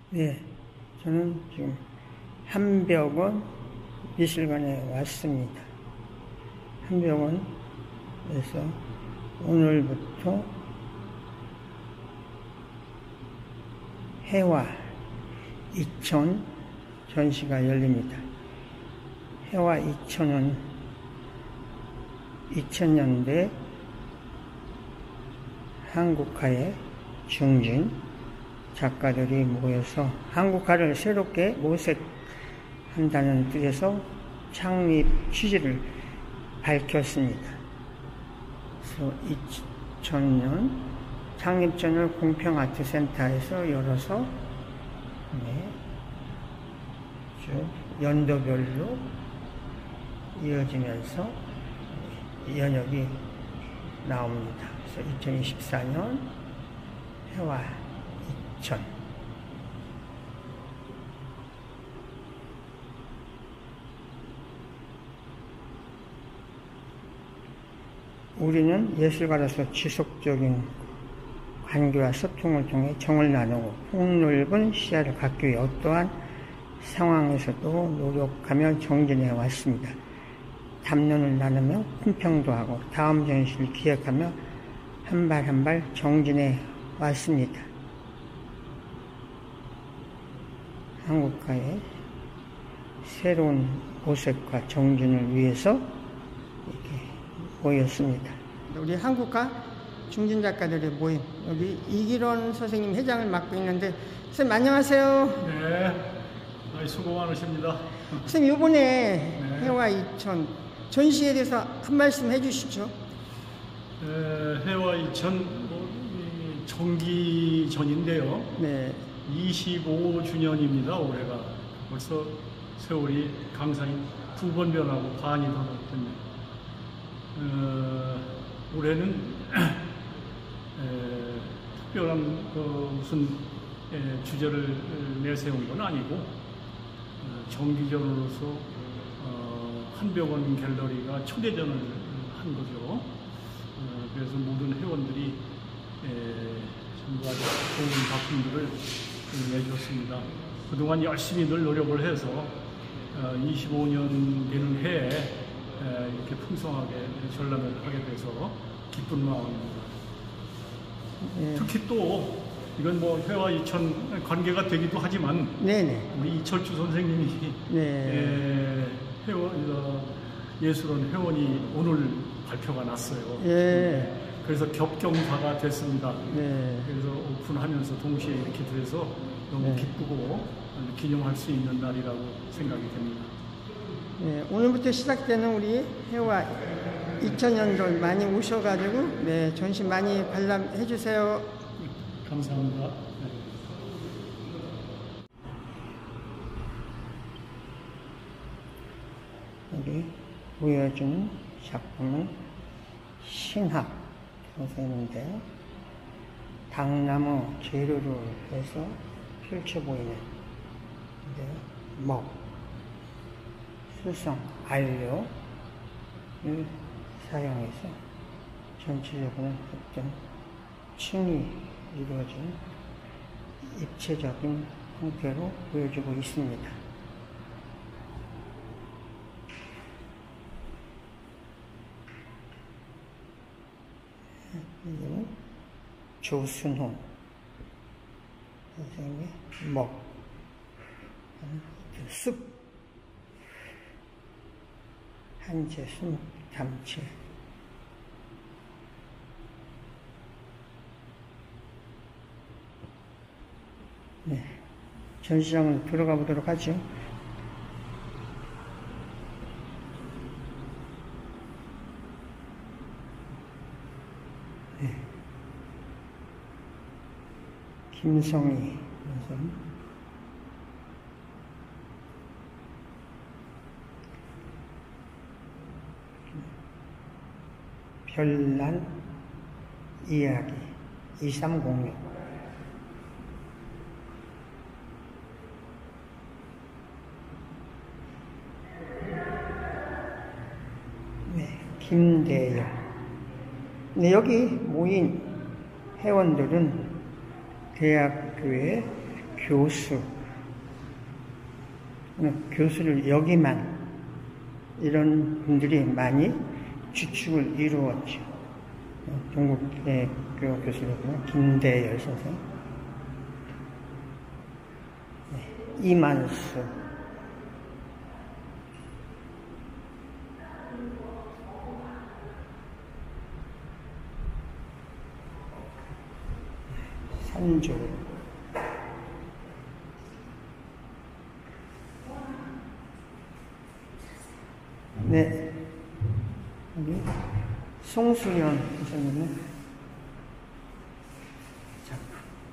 네, 저는 지금 한벽원 미술관에 왔습니다. 한벽원에서 오늘부터 해와 2000 전시가 열립니다. 해와 2000은 2000년대 한국화의 중진 작가들이 모여서 한국화를 새롭게 모색한다는 뜻에서 창립 취지를 밝혔습니다. 그래서 2000년 창립전을 공평아트센터에서 열어서 쭉 연도별로 이어지면서 연역이 나옵니다. 그래서 2024년 해와 2000 우리는 예술가로서 지속적인 관계와 소통을 통해 정을 나누고 폭넓은 시야를 갖기 위해 어떠한 상황에서도 노력하며 정진해 왔습니다. 담론을 나누며 품평도 하고 다음 전시를 기획하며 한 발 한 발 정진해 왔습니다. 한국화의 새로운 모색과 정진을 위해서 이렇게 모였습니다. 우리 한국화 중진 작가들의 모임, 여기 이기론 선생님 회장을 맡고 있는데, 선생님 안녕하세요. 네, 수고 많으십니다. 선생님 이번에 해와 2000 전시에 대해서 한 말씀 해주시죠. 해와 2000 정기전인데요. 네. 25주년입니다. 올해가 벌써 세월이 강산이 2번 변하고 반이 더 넘었네요. 올해는 특별한 무슨 주제를 내세운 건 아니고 정기전으로서 한벽원 갤러리가 초대전을 한 거죠. 그래서 모든 회원들이 전부 아주 좋은 작품들을 내주었습니다. 그동안 열심히 늘 노력을 해서 25년 되는 해에 이렇게 풍성하게 전람회를 하게 돼서 기쁜 마음입니다. 특히 또 이건 뭐 해와 2000 관계가 되기도 하지만 우리 이철주 선생님이 예술원 회원이 오늘 발표가 났어요. 그래서 겹경사가 됐습니다. 그래서 오픈하면서 동시에 이렇게 돼서 너무 기쁘고 기념할 수 있는 날이라고 생각이 됩니다. 오늘부터 시작되는 우리 해와 2000년도 많이 오셔가지고 전시 많이 관람해 주세요. 감사합니다. 여기 보여주는 작품은 신학 선생인데요. 당나무 재료를 해서 펼쳐 보이는 먹, 수성, 안료를 사용해서 전체적으로 어떤 층이 이루어진 입체적인 형태로 보여주고 있습니다. 이거는 조순호 선생님의 먹, 숲, 한재 숨 담채. 전시장으로 들어가 보도록 하죠. 김성희 선생, 별난 이야기 2306. 김대영. 여기 모인 회원들은 대학교의 교수, 교수를 여기만 이런 분들이 많이 주축을 이루었죠. 동국대학교 교수로는 김대열 선생, 이만수, 산조, 네, 여기 송수연 선생님의 작품.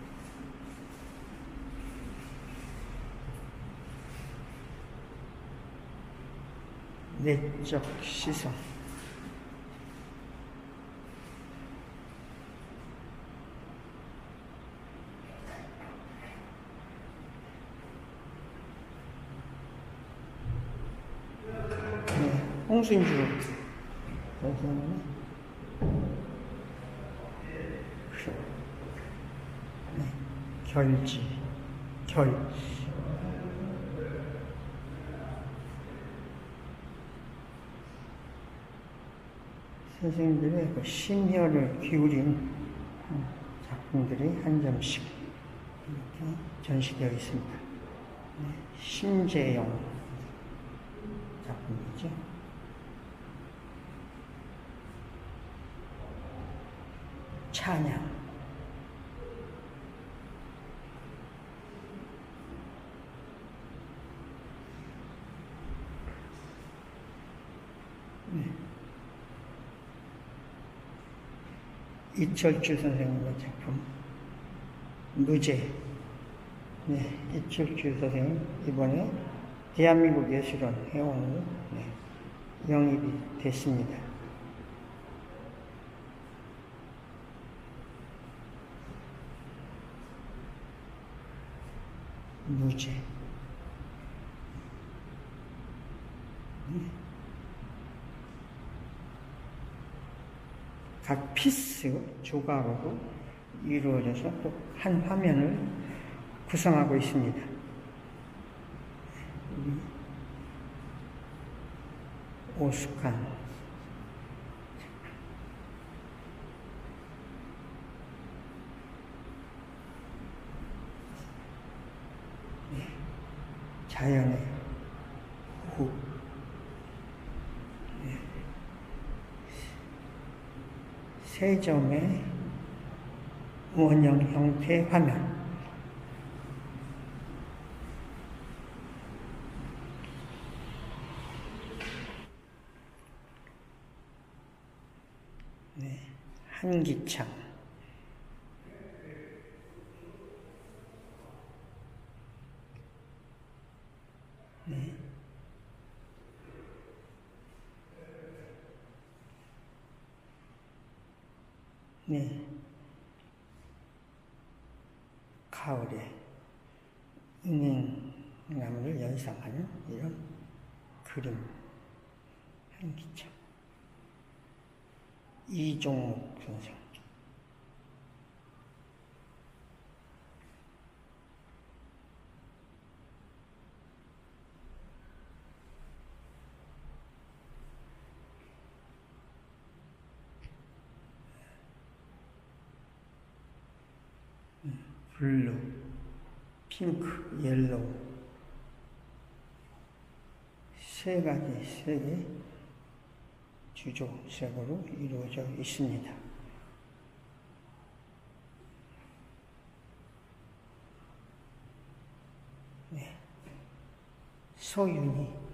내적 시선. 홍순주 선생님은 결지. 선생님들의 그 심혈을 기울인 작품들이 한 점씩 이렇게 전시되어 있습니다. 심재영 작품이죠. 찬양. 이철주 선생님의 작품 무제. 이철주 선생님 이번에 대한민국 예술원 회원으로 영입이 됐습니다. 무제. 각 피스 조각으로 이루어져서 또 한 화면을 구성하고 있습니다. 오숙한 자연의 호. 세 점의 원형 형태 화면. 한기창. 가을에 은행나무를 연상하는 이런 그림. 한기창. 이종목 선생. 블루, 핑크, 옐로우 세 가지 색의 주조색으로 이루어져 있습니다. 소윤이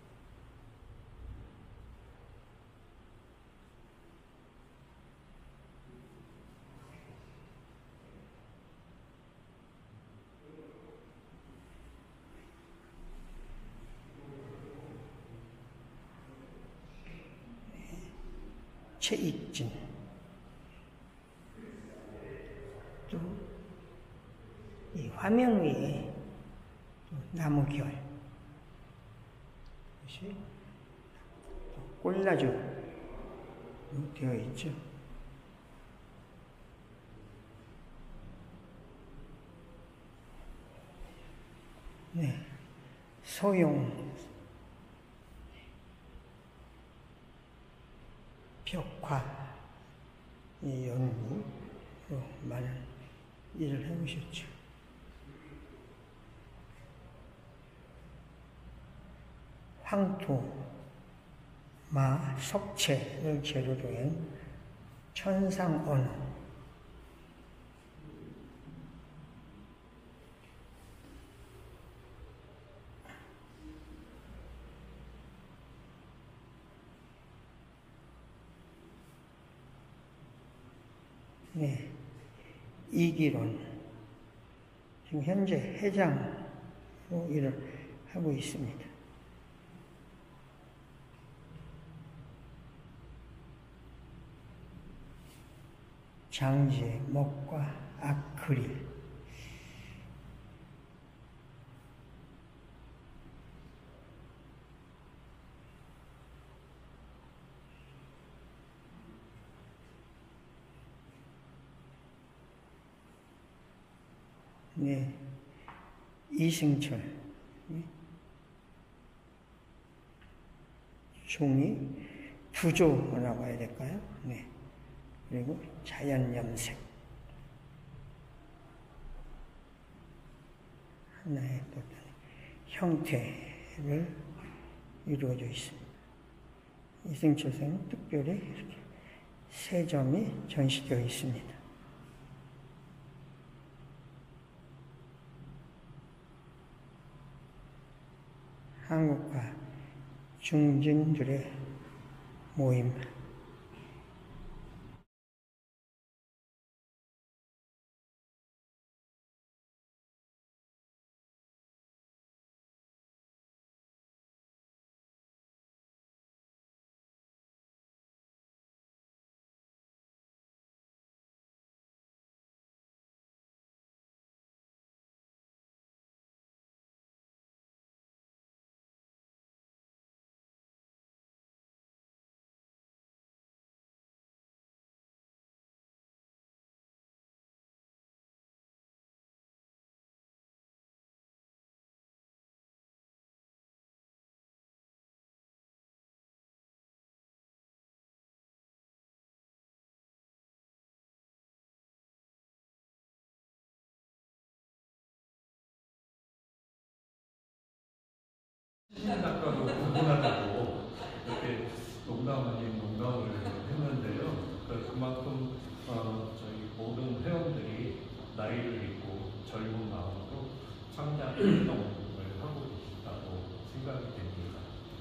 최익진, 또 이 화면 위에 나무결, 이것이 꼴라주 되어 있죠. 네, 소용, 벽화, 이 연구로 많은 일을 해오셨죠. 황토, 마, 석채를 재료로 한 천상 언어, 네, 이기론, 지금 현재 회장으로 일을 하고 있습니다. 장제, 목과 아크릴, 네, 이승철, 종이 부조라고 해야 될까요? 네. 그리고 자연염색, 하나의 또 형태를 이루어져 있습니다. 이승철 선생은 특별히 이렇게 세 점이 전시되어 있습니다. 한국과 중진들의 모임, 신작가도 구분하다고 이렇게 농담 아닌 농담을 했는데요. 그만큼 저희 모든 회원들이 나이를 잊고 젊은 마음으로 창작 활동을 하고 있다고 생각이 됩니다.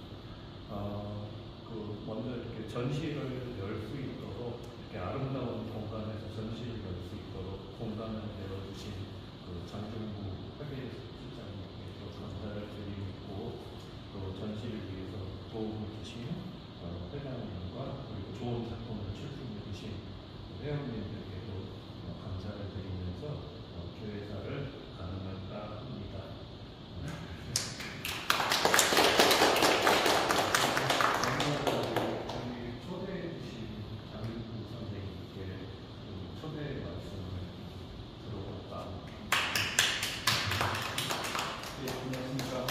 먼저 이렇게 전시를 열 수 있도록 이렇게 아름다운 공간에서 전시를 열 수 있도록 공간을 내어주신 장정구 회계실장님께 감사를 드리고, 또 전시를 위해서 도움을 주신 회장님과 그리고 좋은 작품을 출품해 주신 회원님들께도 감사를 드리면서 교회사를 가능할까 합니다. 초대해 주신 장윤구 선생님께 초대 말씀을 들어볼까. 네, 안녕하십니까.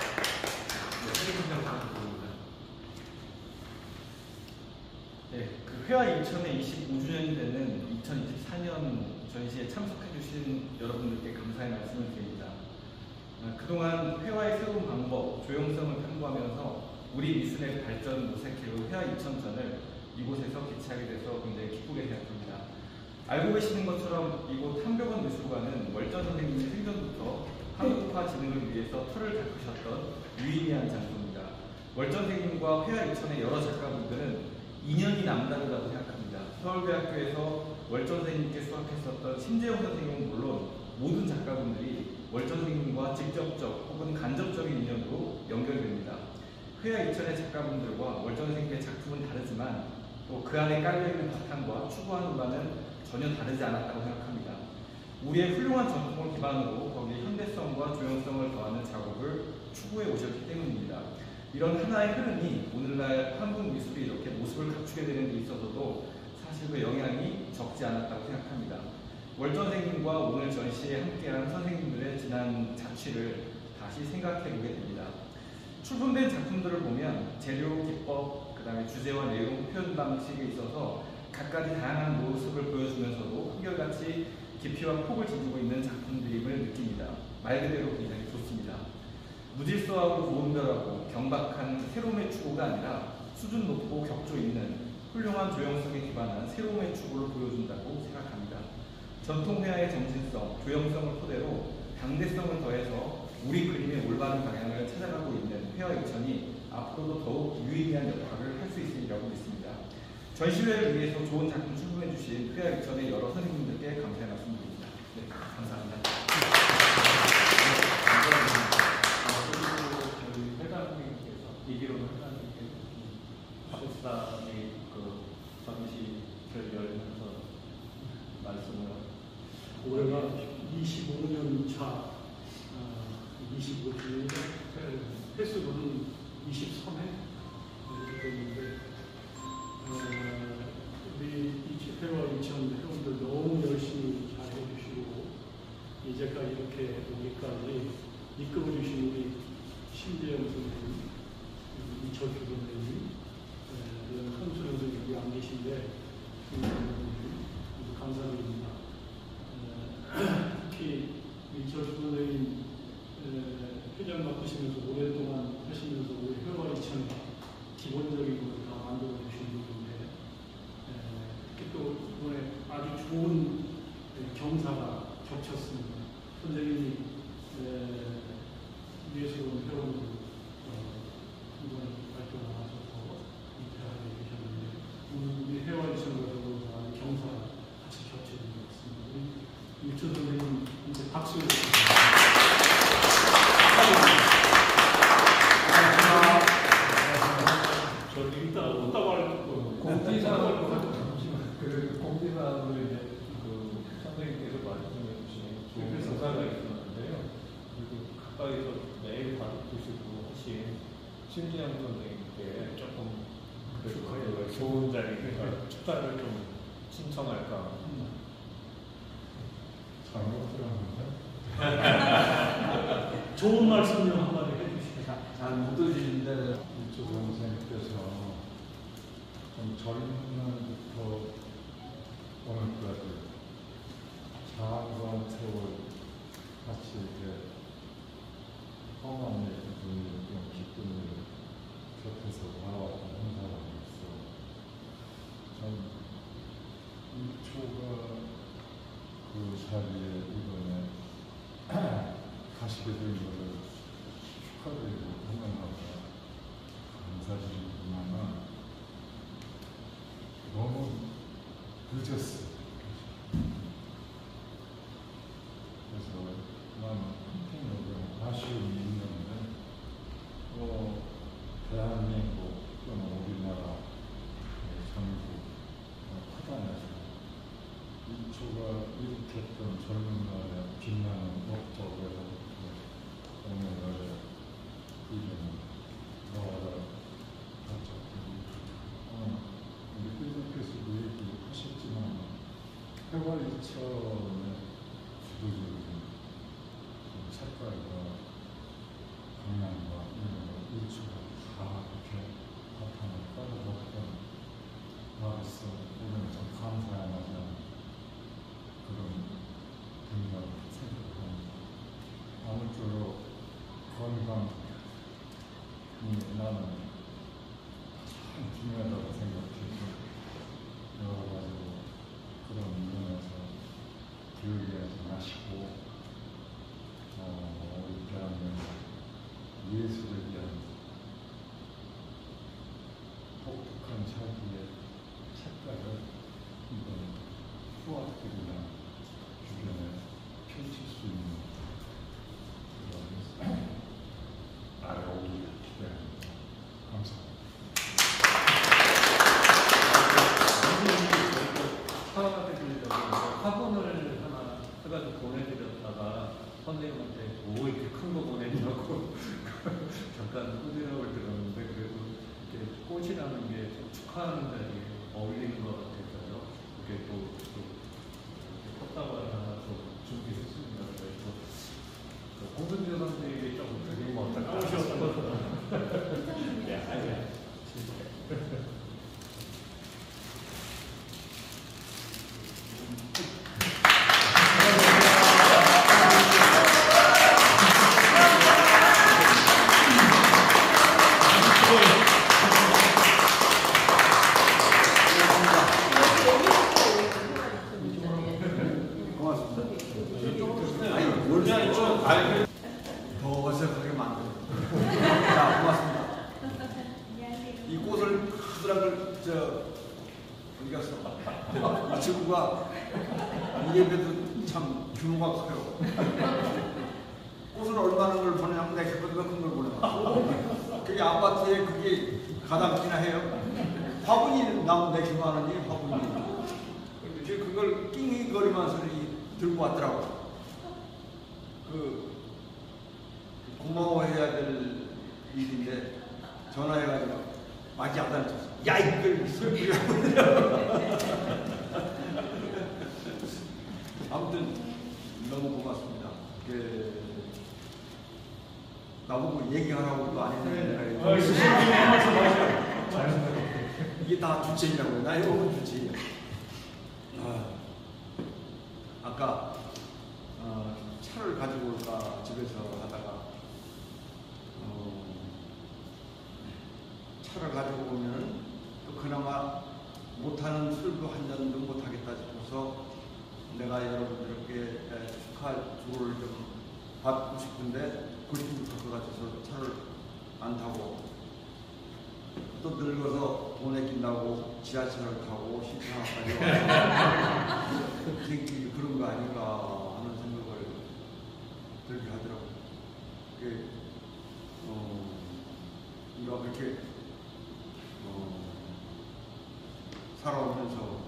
네, 회화 2000의 25주년이 되는 2024년 전시에 참석해주신 여러분들께 감사의 말씀을 드립니다. 그동안 회화의 새로운 방법, 조형성을 탐구하면서 우리 미술의 발전 모색해온 회화 2000전을 이곳에서 개최하게 돼서 굉장히 기쁘게 생각합니다. 알고 계시는 것처럼 이곳 한벽원 미술관은 월전 선생님의 생전부터 한국화 진흥을 위해서 터를 닦으셨던 유의미한 장소입니다. 월전 선생님과 회화 2000의 여러 작가분들은 인연이 남다르다고 생각합니다. 서울대학교에서 월전 선생님께 수학했었던 심재영 선생님은 물론 모든 작가분들이 월전 선생님과 직접적 혹은 간접적인 인연으로 연결됩니다. 회화 2000의 작가분들과 월전 선생님의 작품은 다르지만 또 그 안에 깔려있는 바탕과 추구하는 바는 전혀 다르지 않았다고 생각합니다. 우리의 훌륭한 전통을 기반으로 거기에 현대성과 조형성을 더하는 작업을 추구해 오셨기 때문입니다. 이런 하나의 흐름이 오늘날 한국 미술이 이렇게 모습을 갖추게 되는 데 있어서도 사실 그 영향이 적지 않았다고 생각합니다. 월전 선생님과 오늘 전시에 함께한 선생님들의 지난 자취를 다시 생각해 보게 됩니다. 출품된 작품들을 보면 재료, 기법, 그 다음에 주제와 내용, 표현 방식에 있어서 각가지 다양한 모습을 보여주면서도 한결같이 깊이와 폭을 지니고 있는 작품들임을 느낍니다. 말 그대로 굉장히 좋습니다. 무질서하고 고운별하고 경박한 새로움의 추구가 아니라 수준 높고 격조 있는 훌륭한 조형성에 기반한 새로움의 추구를 보여준다고 생각합니다. 전통 회화의 정신성, 조형성을 토대로 당대성을 더해서 우리 그림의 올바른 방향을 찾아가고 있는 회화 2000이 앞으로도 더욱 유의미한 역할을 할 수 있으리라고 믿습니다. 전시회를 위해서 좋은 작품 출품해 주신 회화 2000의 여러 선생님들께 감사의 말씀드립니다. 네, 감사합니다. 저희 회장님께서 이기로는 회장님께서 박사의 그 전시를 열면서 말씀을 올해가 25년 차 25주년 횟수로는 23회 이렇게 됐는데 우리 회화 2000 회원들 너무 열심히 잘 해주시고 이제까지 이렇게 오기까지 이끌어주신 우리 신재영 선생님, 이철주 선생님, 이런 선수 선생님이 안 계신데 모두 감사드립니다. 특히 이철주 선생님 회장 맡으시면서 오랫동안 하시면서 우리 회화 2000 기본적인 것을 다 만들어 주신 분인데 특히 또 이번에 아주 좋은 경사가 겹쳤습니다. 선생님이 예술원 회원으로 이번에 발표하셔서 입회하게 되셨는데 오늘 우리 회화 2000과도 아주 경사가 같이 겹쳐진 것 같습니다. 우리 유철 선생님 이제 박수 공지사항으로 이제 그 선생님께서 말씀해 주신 좋은 경사가 있었는데요. 그리고 가까이서 매일 받으시고 하신 신지영 선생님께 조금 그래도 좋은 자리에 축사를 좀 신청할까. 좋은 말씀 좀 한마디 해주시죠. 잘 못 들리는데 유초 선생님께서 좀 젊은부터 오늘까지 장과 세월 같이 이렇게 험한 그런 기쁨을 곁에서 바라왔던 한 사람으로서 전 유초가 그 자리에 이번에 가시게 된 것을 축하드리고 응원하고 감사드리지만 너무 늦었어. 그래서 나는 한편으로 아쉬움이 있는데 대한민국 또는 우리나라 전국 화단에서 이초가 일으켰던 젊은 날에 빛나는 법적에서부터 오늘날의 이름을 넣어라 우리 회장께서도 얘기하셨지만 회화 2000의 주도적인 색깔과 방향과 이런 걸 일주가 다 이렇게 바탕을 깔아줬던 나로서 우리는 좀 감사하는 그런 분이라고 생각합니다. 아무쪼록 건강이 나는 참 중요하다고 생각해서 여러 가지로 그런 면에서 기울이지 마시고 우리 대한민국 예술에 대한 독특한 자기의 색깔을 이번 후학들이나 주변에 펼칠 수 있는 그런 날이 오기를 기대합니다. 감사합니다. 화분을 하나 해가지고 보내드렸다가 선생님한테 뭐 이렇게 큰 거 보내냐고 잠깐 후회를 들었는데 그래도 이렇게 꽃이라는 게 좀 축하하는 자리에 어울리는 것 같아서요. 그게 또 꽃다발 하나 또 준비했습니다. 그래서 공동묘 선생님이 좀 저기 아파트에 그게 가당키나 해요. 화분이 나무인데 기만하니 화분이. 이제 그걸 낑낑거리면서 들고 왔더라고. 고마워해야 될 일인데 전화해가지고 맞이 안 다녔어. 야 이걸 설비라고. 아무튼 너무 고맙습니다. 나보고 얘기하라고도 안 했는데 이게 다 주체이라고 해요. 나의 오은 주체이야. 아까 차를 가지고 올까 집에서 하다가 차를 가지고 오면 또 그나마 못하는 술도 한 잔도 못하겠다 싶어서 내가 여러분들께 축하 주를 좀 받고 싶은데 그림부터 그 같아서 차를 안 타고 또 늙어서 돈 아낀다고 지하철을 타고 신청까지 와서 그런 거 아닌가 하는 생각을 들게 하더라고요. 우리가 그렇게 살아오면서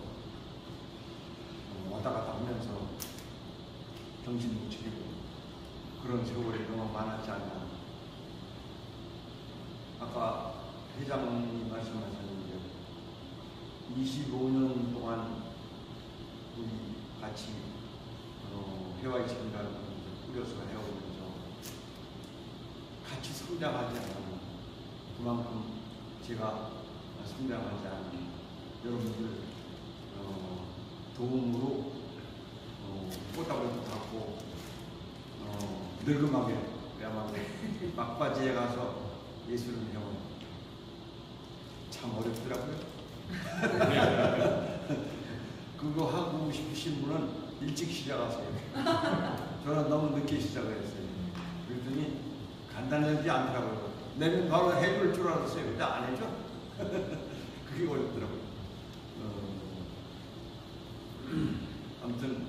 왔다 갔다 하면서 정신 못 차리고 그런 세월이 너무 많았지 않나. 아까 회장님이 말씀하셨는데 25년 동안 우리 같이 회화의 책임감을 꾸려서 해오면서 같이 성장하지 않는 그만큼 제가 성장하지 않는 여러분들 도움으로 꽃다발도 닫고 늙음하게 그야말로 막바지에 가서 예수를 배우는 참 어렵더라고요. 그거 하고 싶으신 분은 일찍 시작하세요. 저는 너무 늦게 시작을 했어요. 그랬더니 간단하지 않더라고요. 내면 바로 해줄 줄 알았어요. 근데 안 해줘. 그게 어렵더라고요. 아무튼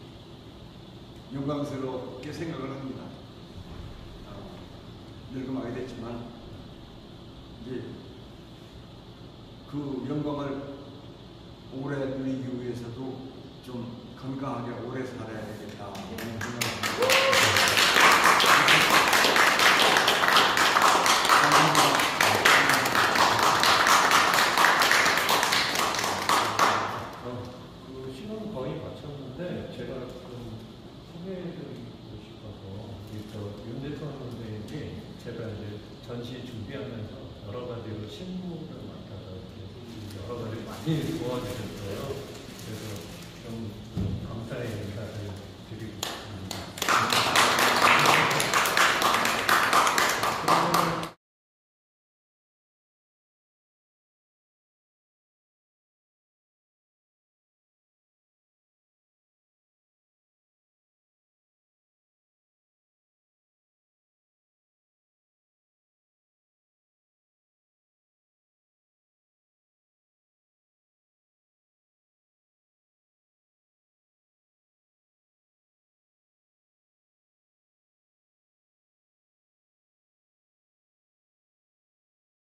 영광스럽게 생각을 합니다. 늙음하게 됐지만 이제 그 영광을 오래 누리기 위해서도 좀 건강하게 오래 살아야 되겠다 하는 생각을 합니다. 시간 거의 마쳤는데 제가 좀 소개해드리고 싶어서 윤대선 선생님이 제가 이제 전시 준비하면서 여러 가지로 신문을 맡아서 이렇게 여러 가지 많이 도와주셨어요. 그래서 좀